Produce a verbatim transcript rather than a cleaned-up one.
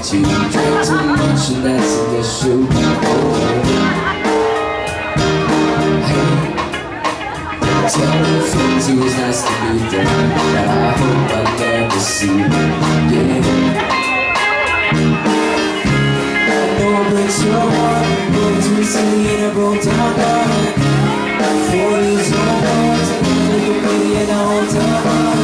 you drink too much and that's an issue. Hey, tell your friends it was nice to meet them, but I hope I never see them again. I know it breaks your heart, but it's recently in a broke down heart. For these old boys, and I'm looking pretty in the whole time.